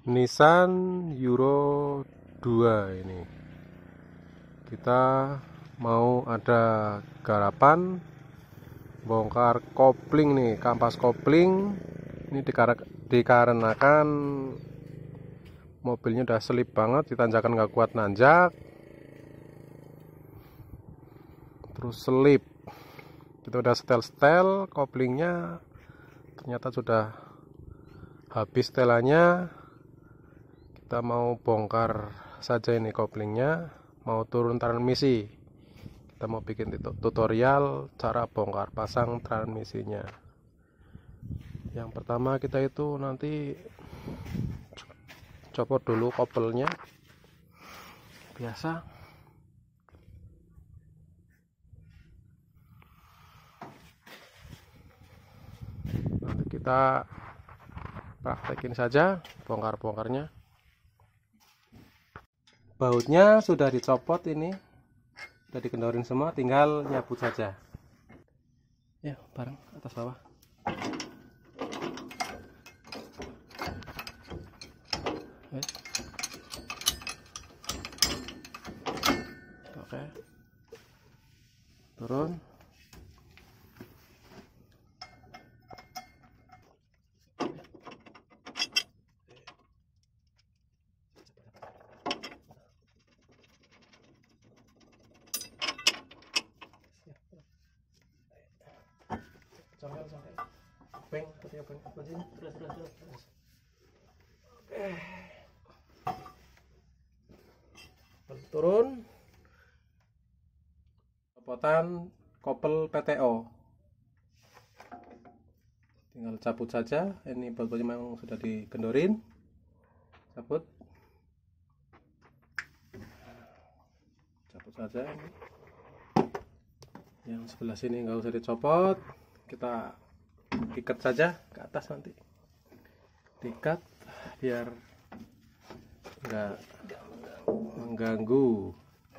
Nissan Euro 2 ini. Kita mau ada garapan bongkar kopling nih, kampas kopling. Ini dikarenakan mobilnya udah selip banget, ditanjakan nggak kuat nanjak, terus selip. Kita udah setel koplingnya, ternyata sudah habis setelannya. Kita mau bongkar saja ini koplingnya, mau turun transmisi. Kita mau bikin tutorial cara bongkar pasang transmisinya. Yang pertama kita itu nanti copot dulu kopelnya biasa. Nanti kita praktekin saja bongkar-bongkarnya. Bautnya sudah dicopot, ini sudah dikendorin semua, tinggal nyabut saja ya, bareng atas bawah. Oke, turun. Turun, copotan kopel PTO, tinggal cabut saja. Ini baut-bautnya memang sudah dikendorin, cabut saja. Ini yang sebelah sini nggak usah dicopot, kita ikat saja ke atas, nanti diikat biar nggak mengganggu.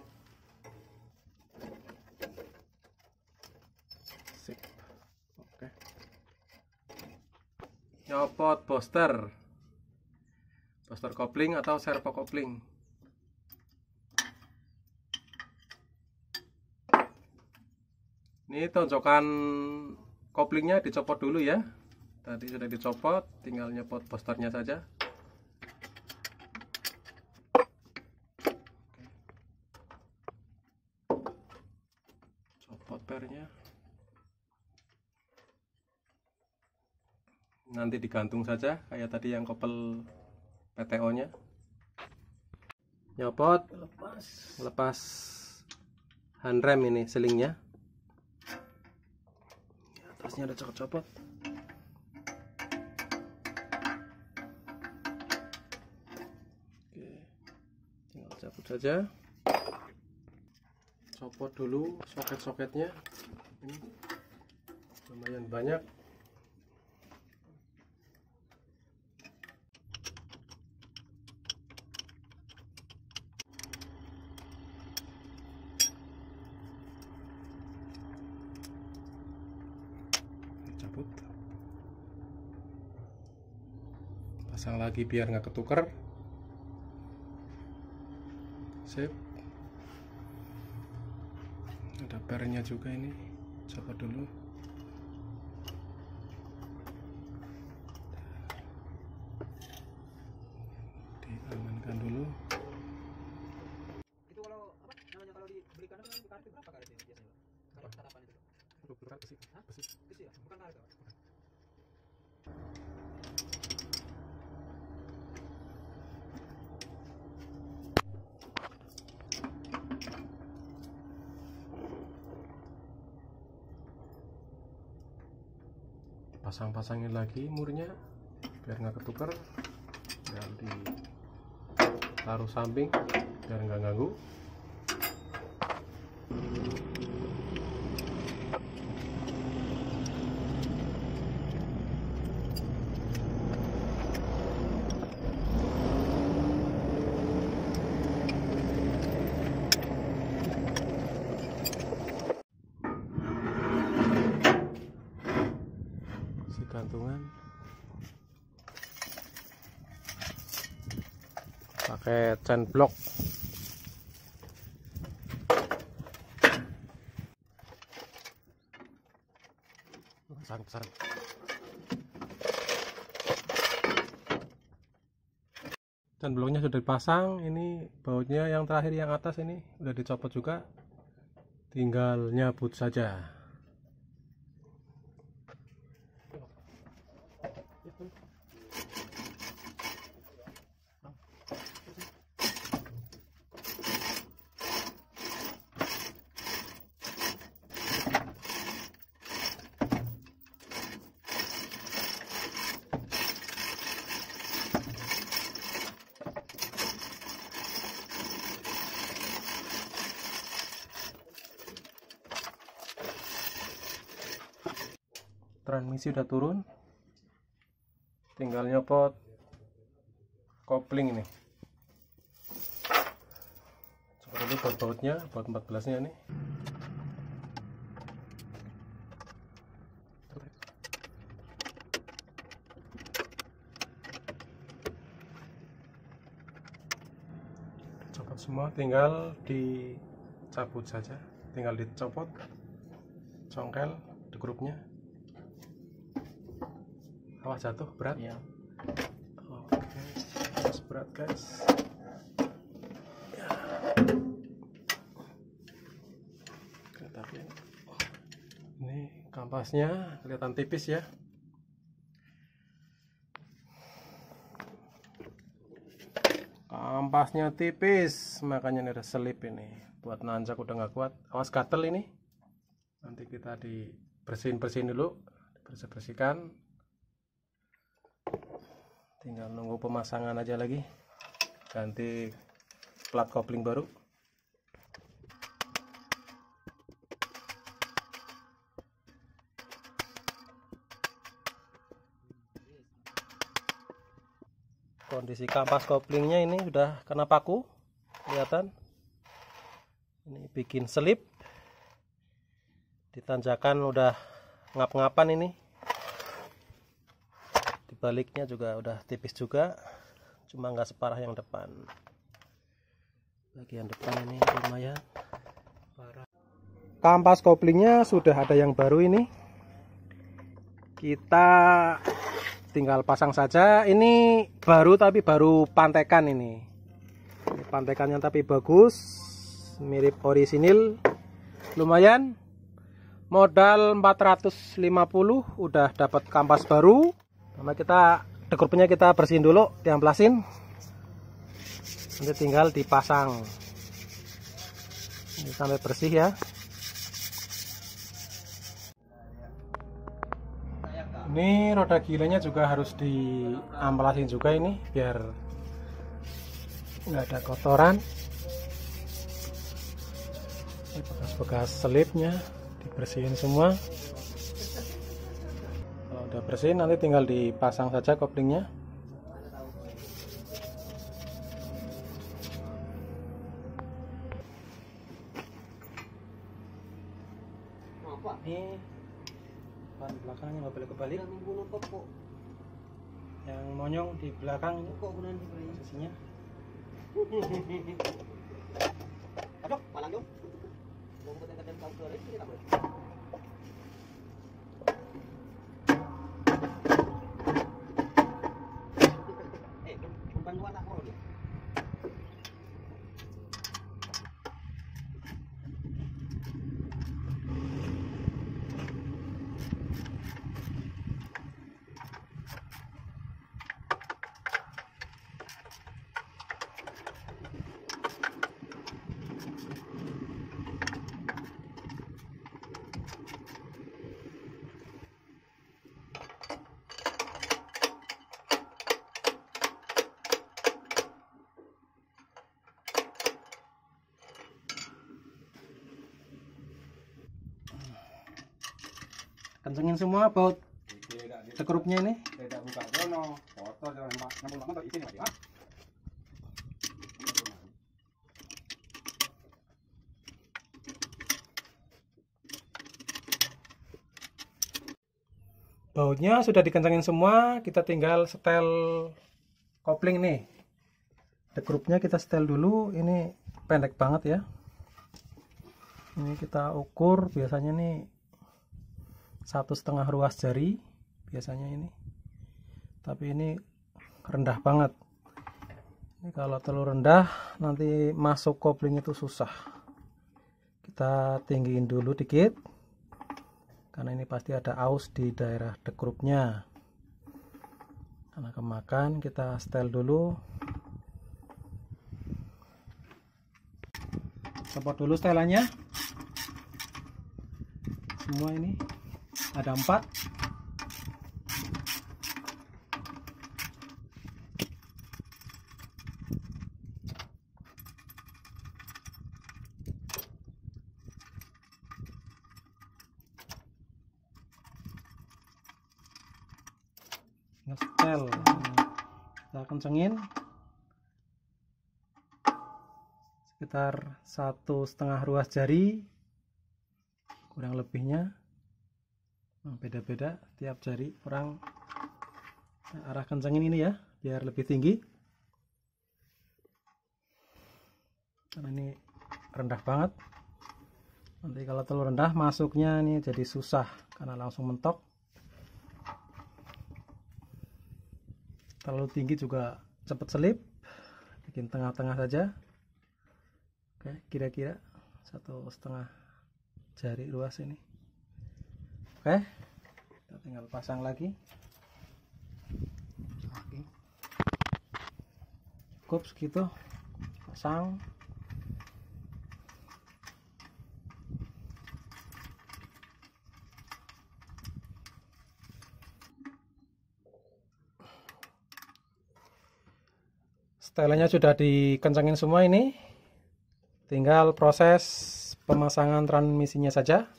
Sip. Oke. Nyopot booster kopling atau servo kopling. Ini tonjokan koplingnya dicopot dulu ya. Tadi sudah dicopot, tinggal nyopot boosternya saja. Copot pernya. Nanti digantung saja kayak tadi yang kopel PTO-nya. Nyopot, lepas handrem ini, selingnya. Atasnya ada copot-copot. Oke, tinggal cabut saja. Copot dulu soket-soketnya, ini lumayan banyak. Cabut, pasang lagi biar nggak ketuker. Sip. Ada pernya juga, ini copot dulu. Diamankan dulu. Itu kalau apa namanya, kalau dibelikan itu kartu berapa karetnya biasanya? Tatapan itu. Besi. Besi ya? Bukan karet. Pasang-pasangin lagi murnya biar nggak ketuker, dan ditaruh samping biar nggak ganggu. gantungan. pakai chain block. Besar. Dan bloknya sudah dipasang. Ini bautnya yang terakhir yang atas ini udah dicopot juga, tinggal nyabut saja. Transmisi udah turun, tinggal nyopot kopling ini. Seperti itu baut-bautnya, baut 14 nya nih. Copot semua, tinggal dicabut saja, tinggal dicopot congkel di grupnya. Awas jatuh, berat ya. Oke, berat guys ya. Tapi ini kampasnya kelihatan tipis ya. Kampasnya tipis, makanya ini ada selip ini. Buat nanjak udah nggak kuat. Awas gatel ini. Nanti kita dibersihin dulu, bersihkan. Tinggal nunggu pemasangan aja lagi, ganti plat kopling baru. Kondisi kampas koplingnya ini udah kena paku, kelihatan. Ini bikin selip, ditanjakan udah ngap-ngapan ini. Baliknya juga udah tipis juga, cuma nggak separah yang depan. Bagian depan ini lumayan parah. Kampas koplingnya sudah ada yang baru ini, kita tinggal pasang saja. Ini baru tapi baru pantekan ini pantekannya, tapi bagus, mirip orisinil. Lumayan, modal 450 udah dapat kampas baru. Sama kita dekurnya kita bersihin dulu, diamplasin, nanti tinggal dipasang. Ini sampai bersih ya. Ini roda gilanya juga harus diamplasin juga ini, biar nggak ada kotoran. Ini bekas-bekas selipnya dibersihin semua. Udah bersih, nanti tinggal dipasang saja koplingnya. Ini ban belakangnya nggak boleh kebalik, yang monyong di belakang posisinya. Aduh, malang dong. Kencengin semua baut sekrupnya ini. Bautnya sudah dikencangin semua, kita tinggal setel kopling nih. dekrupnya kita setel dulu. Ini pendek banget ya. Ini kita ukur biasanya nih 1,5 ruas jari biasanya ini, tapi ini rendah banget. Ini kalau terlalu rendah nanti masuk kopling itu susah. Kita tinggiin dulu dikit karena ini pasti ada aus di daerah dekrupnya. Karena kemakan, kita setel dulu. Copot dulu setelannya. Semua ini ada 4. Ngestel, kita kencengin sekitar 1,5 ruas jari kurang lebihnya. Beda-beda tiap jari, kurang arah kencengin ini ya biar lebih tinggi, karena ini rendah banget. Nanti kalau terlalu rendah masuknya ini jadi susah karena langsung mentok. Terlalu tinggi juga cepat selip, bikin tengah-tengah saja. Oke, kira-kira 1,5 jari ruas ini. Oke, kita tinggal pasang lagi. Cukup segitu, pasang. Setelannya sudah dikencangin semua ini, tinggal proses pemasangan transmisinya saja.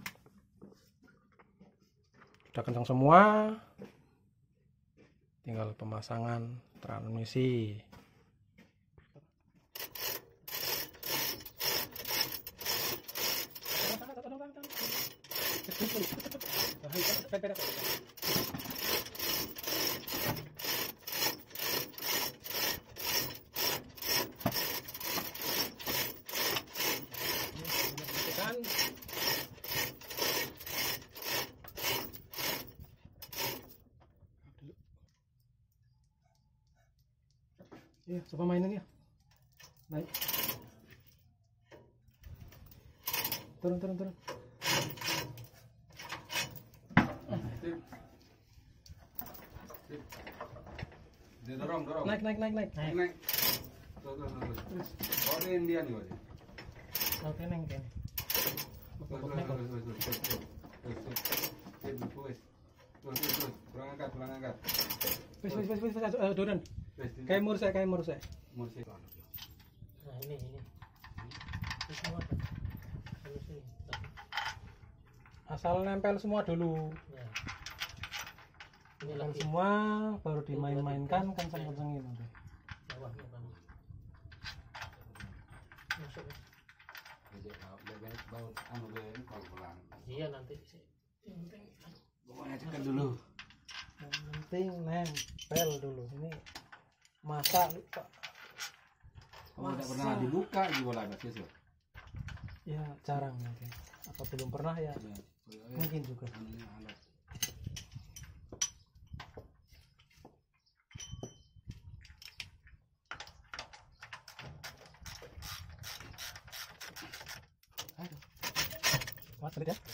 Sudah kencang semua, tinggal pemasangan transmisi. Ya, coba mainin ya. Naik. Turun. Dorong. Naik. Terus. Oh, ini dia nih, Pak. Oke, neng kan. Terus. Kurang angkat. Wis, turun. Kayak mur saya. Musik. Nah ini semua ada. Terus ini. Asal nempel semua dulu. Ya. Ini Nempel lagi semua baru dimain-mainkan, kenceng-kencengin nanti. bawahnya kan. Masuk. Iya nanti sih. Yang penting Pokoknya cekan dulu. Yang penting nempel dulu. Ini masak Pak. Kamu tidak pernah dibuka gimana sih? Ya jarang mungkin. Apa belum pernah ya? Mungkin juga. Sedikit ya.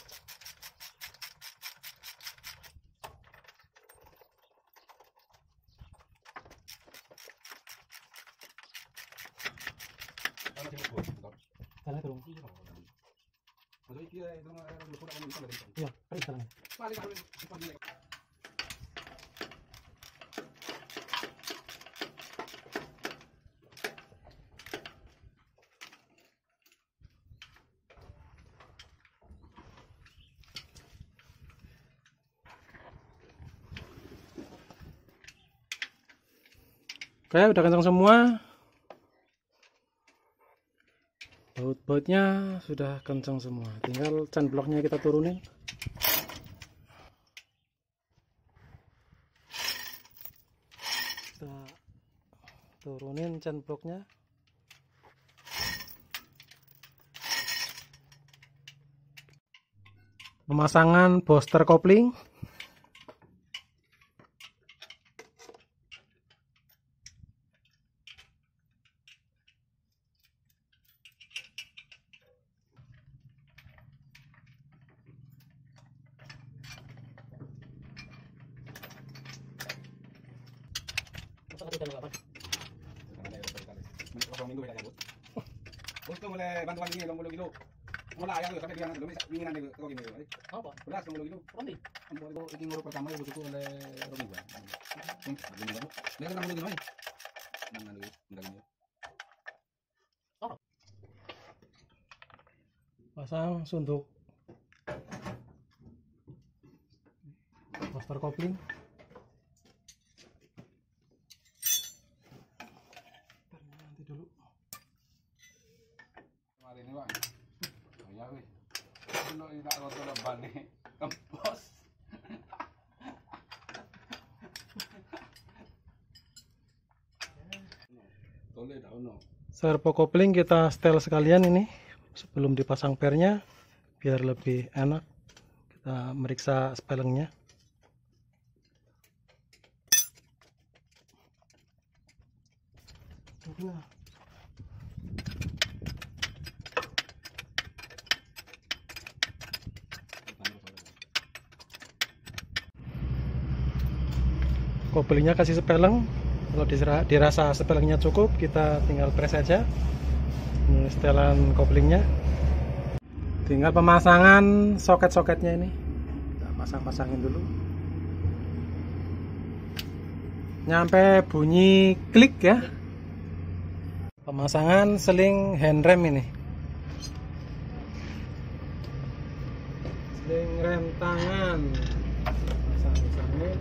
Jalan turun. Iya, pergi jalan. Oke, udah kencang semua. Baut-bautnya sudah kencang semua. Tinggal can bloknya kita turunin. Kita turunin chain blocknya. Pemasangan booster kopling. Gusto mulai bantuan ini 20 kilo. Mula ayam sampai dia nanti minginan dia kau gini. Apa? Belas 20 kilo. Rondi. Itu ini ngurus pertama itu butuh oleh Robi gua. Dia kan 60 kilo nih. Mana dulu, enggak ini. Pasang suntuk booster kopling. Nanti dulu. Kemarin ini, Pak. Oh ya, weh. Dulu tidak roto leban nih. Kempos. Servo kopling kita setel sekalian ini sebelum dipasang pernya biar lebih enak. Kita meriksa spellingnya. Koplingnya kasih spelling. Kalau dirasa spellingnya cukup, kita tinggal press saja. Ini setelan koplingnya. Tinggal pemasangan soket-soketnya ini. Kita pasang-pasangin dulu. Nyampe bunyi klik ya. Pemasangan seling handrem ini. Seling rem tangan. Pasang-pasangin.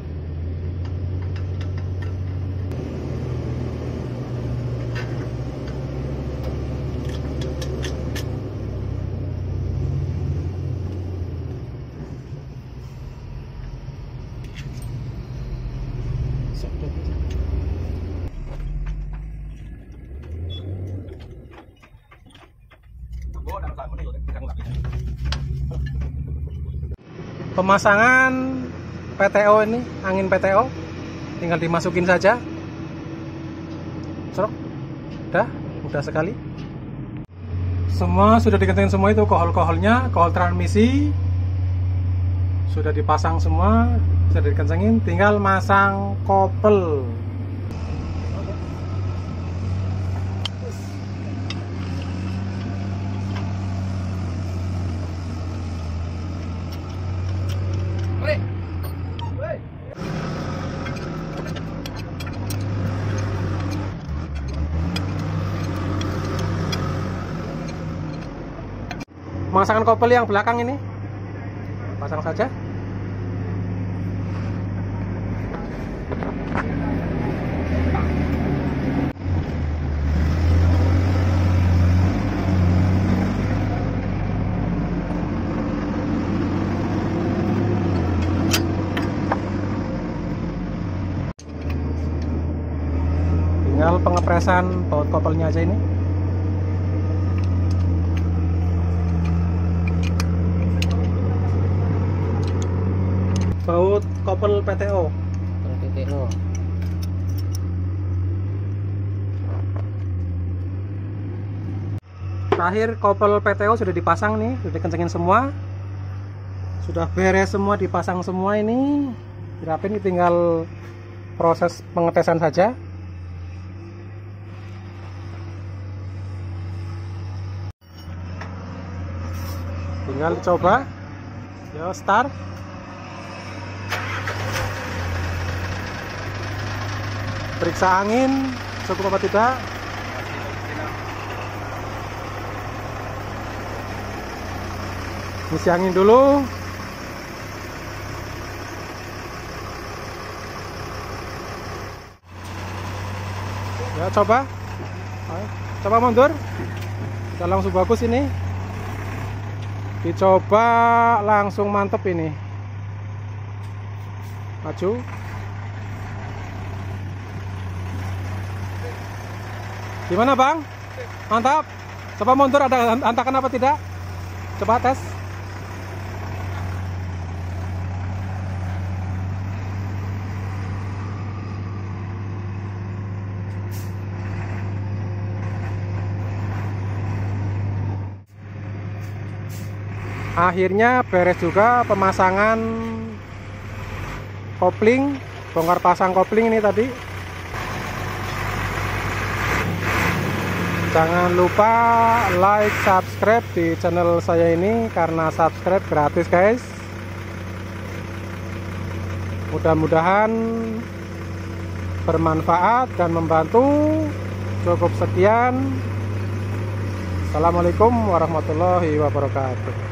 Pemasangan PTO ini, angin PTO tinggal dimasukin saja. Cerok. Udah sekali. Semua sudah dikencengin semua itu, kohol-koholnya, kohol transmisi sudah dipasang semua, sudah dikencengin, tinggal masang kopel. Pemasangan kopel yang belakang ini pasang saja. Tinggal pengepresan baut kopelnya aja ini. Baut kopel PTO. PTO. Terakhir kopel PTO sudah dipasang nih, sudah dikencengin semua. Sudah beres semua, dipasang semua ini. Dirapin, tinggal proses pengetesan saja. Tinggal coba. Yo, start. Periksa angin cukup apa tidak. Isi angin dulu. Ya, coba. Ayo, coba mundur. Udah langsung bagus ini. Dicoba langsung mantep ini. Maju. Gimana Bang? Mantap. Coba mundur, ada hantakan apa tidak? Coba tes. Akhirnya beres juga pemasangan kopling, bongkar pasang kopling ini tadi. Jangan lupa like, subscribe di channel saya ini karena subscribe gratis guys. Mudah-mudahan bermanfaat dan membantu. Cukup sekian. Assalamualaikum warahmatullahi wabarakatuh.